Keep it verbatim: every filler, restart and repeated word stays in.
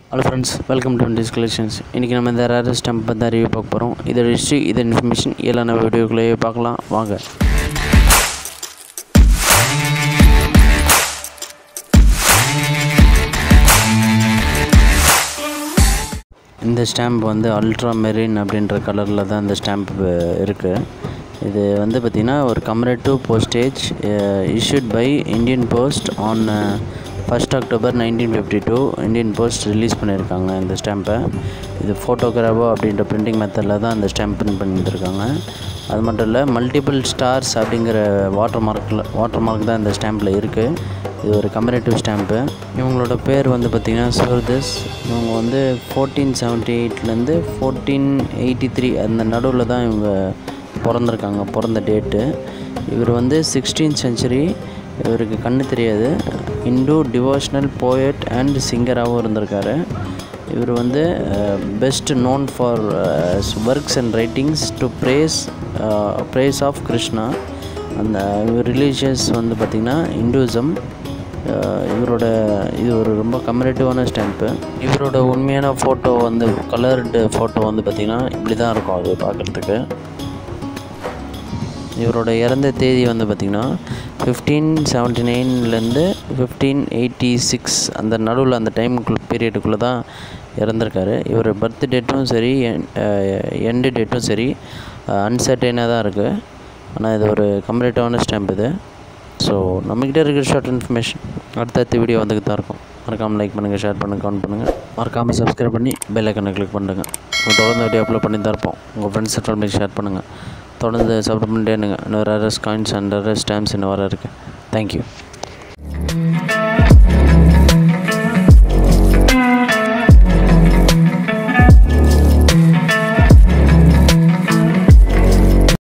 Hello friends, welcome to Twenties Collections. இன்னைக்கு நம்ம இந்த Rarest stamp பத்தி ரிவ்யூ பார்க்க போறோம். இதோட ஹிஸ்டரி, இதோட இன்ஃபர்மேஷன் எல்லாம் நம்ம வீடியோக்குள்ளே பார்க்கலாம் வாங்க. இந்த ஸ்டாம்ப் வந்து அல்ட்ரா மெரின் அப்படின்ற கலரில் தான் இந்த ஸ்டாம்ப் இருக்குது. இது வந்து பார்த்திங்கன்னா ஒரு commemorative postage issued by Indian Post on first October nineteen fifty two Indian Post release பண்ணியிருக்காங்க இந்த ஸ்டாம்பை. இது ஃபோட்டோகிராஃபோ அப்படின்ற பிரிண்டிங் மெத்தடில் தான் இந்த ஸ்டாம்ப் பிரிண்ட் பண்ணியிருக்காங்க. அது மட்டும் இல்லை, மல்டிபிள் ஸ்டார்ஸ் அப்படிங்கிற வாட்டர் மார்க்கில் வாட்டர் மார்க் தான் இந்த ஸ்டாம்பில் இருக்குது. இது ஒரு கமெமரேட்டிவ் ஸ்டாம்ப்பு. இவங்களோட பேர் வந்து பார்த்திங்கன்னா சுவர்தஸ். இவங்க வந்து ஃபோர்டீன் செவன்ட்டி எயிட்லேருந்து ஃபோர்டீன் எயிட்டி த்ரீ அந்த நடுவில் தான் இவங்க பிறந்திருக்காங்க, பிறந்த டேட்டு. இவர் வந்து சிக்ஸ்டீன் சென்ச்சுரி. இவருக்கு கண்ணு தெரியாது. இந்து டிவோஷனல் போயட் அண்ட் சிங்கராகவும் இருந்திருக்காரு. இவர் வந்து best known for works and writings to praise praise of Krishna. அந்த ரிலீஜியஸ் வந்து பார்த்திங்கன்னா இந்துவிசம். இவரோட இது ஒரு ரொம்ப கமெமரேட்டிவான ஸ்டாம்ப்பு. இவரோட உண்மையான ஃபோட்டோ வந்து கலர்டு ஃபோட்டோ வந்து பார்த்திங்கன்னா இப்படி தான் இருக்கும் அது பார்க்குறதுக்கு. இவரோட இறந்த தேதி வந்து பார்த்திங்கன்னா ஃபிஃப்டீன் செவன்ட்டி நைன்லேருந்து ஃபிஃப்டீன் எயிட்டி சிக்ஸ் அந்த நடுவில் அந்த டைமுக்குள்ள பீரியடுக்குள்ளே தான் இறந்துருக்காரு. இவர் பர்த் டேட்டும் சரி எண்டு டேட்டும் சரி அன்சர்டைனாக தான் இருக்குது. ஆனால் இது ஒரு கமெமரேட்டிவான ஸ்டாம்ப் இது. ஸோ நம்மக்கிட்ட இருக்கிற ஷார்ட் இன்ஃபர்மேஷன் அடுத்தடுத்த வீடியோ வந்துட்டு தான் இருக்கும். மறக்காமல் லைக் பண்ணுங்கள், ஷேர் பண்ணுங்கள், கமெண்ட் பண்ணுங்கள். மறக்காமல் சப்ஸ்கிரைப் பண்ணி பெல் ஐக்கனை கிளிக் பண்ணுங்கள். உங்கள் தொடர்ந்து வீடியோ அப்லோட் பண்ணி தான் இருப்போம். உங்கள் ஃப்ரெண்ட்ஸ் ஃபேமிலி ஷேர் பண்ணுங்கள். தொடர்ந்து சப்ஸ்கிரைப் பண்ணிட்டே இருங்க. இன்னும் rarest coins and rarest stamps இன்னும் வர இருக்குது. தேங்க்யூ.